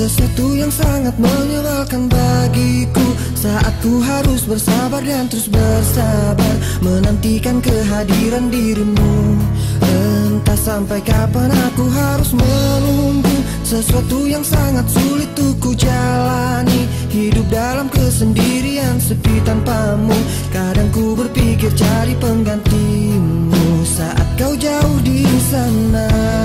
Sesuatu yang sangat menyebalkan bagiku saat ku harus bersabar dan terus bersabar menantikan kehadiran dirimu. Entah sampai kapan aku harus menunggu sesuatu yang sangat sulit untuk ku jalani. Hidup dalam kesendirian sepi tanpamu. Kadang ku berpikir cari penggantimu saat kau jauh di sana.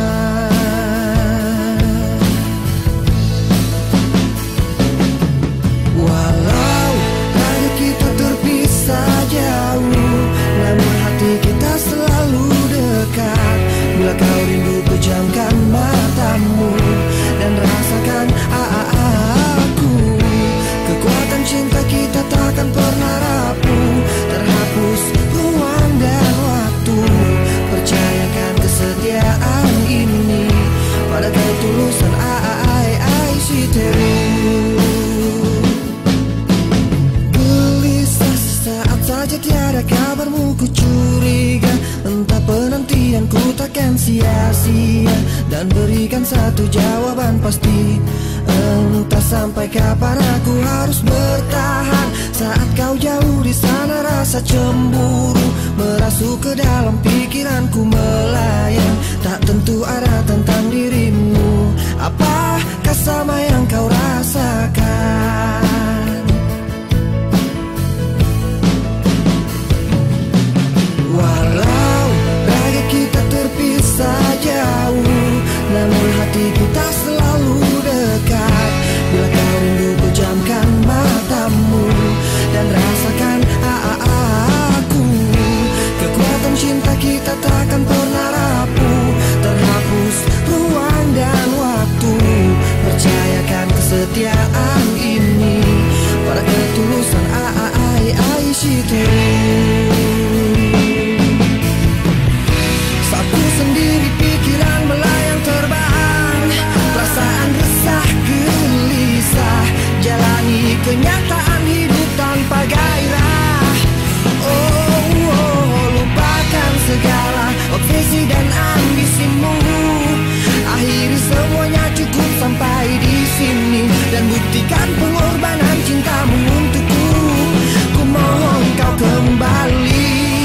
Walau raga kita terpisah jauh, namun hati kita selalu dekat. Bila kau rindu pejamkan matamu dan rasakan aku. Kekuatan cinta kita takkan pernah rapuh, terhapus ruang dan waktu. Percayakan kesetiaan ini pada ketulusan si teru. Saja tiada kabarmu ku curiga, entah penantianku takkan sia-sia, dan berikan satu jawaban pasti. Entah sampai kapan aku harus bertahan saat kau jauh di sana. Rasa cemburu merasuk ke dalam pikiranku melayang, tak tentu ada tentang dirimu. Apakah sama yang kau rasakan? Walau raga kita terpisah jauh, namun hati kita selalu dekat. Bila kau rindu pejamkan matamu dan rasakan aku. Kekuatan cinta kita takkan pernah rapuh, terhapus ruang dan waktu. Percayakan kesetiaan ini pada ketulusan si teru. Sendiri pikiran melayang terbang, perasaan resah gelisah, jalani kenyataan hidup tanpa gairah. Lupakan segala obsesi dan ambisimu. Akhiri semuanya cukup sampai di sini, dan buktikan pengorbanan cintamu untukku. Ku mohon kau kembali.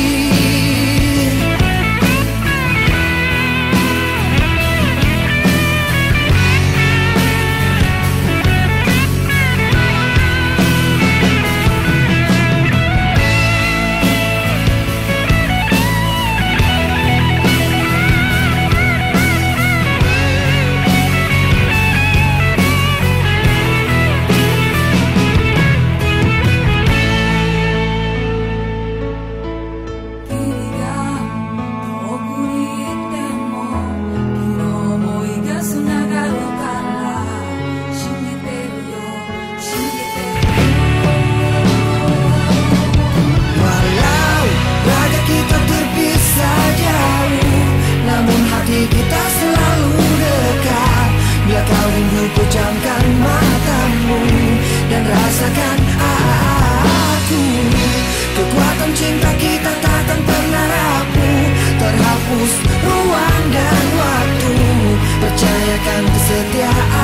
Kita selalu dekat. Bila kau rindu pejamkan matamu dan rasakan aku. Kekuatan cinta kita takkan pernah rapuh, terhapus ruang dan waktu. Percayakan kesetiaan